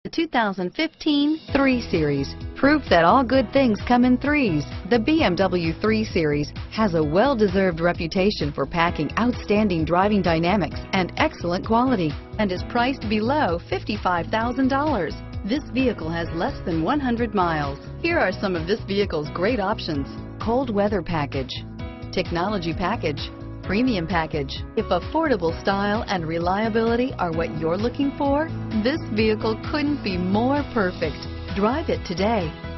The 2015 3 Series. Proof that all good things come in threes. The BMW 3 Series has a well-deserved reputation for packing outstanding driving dynamics and excellent quality, and is priced below $55,000. This vehicle has less than 100 miles. Here are some of this vehicle's great options: cold weather package, technology package, premium package. If affordable style and reliability are what you're looking for, this vehicle couldn't be more perfect. Drive it today.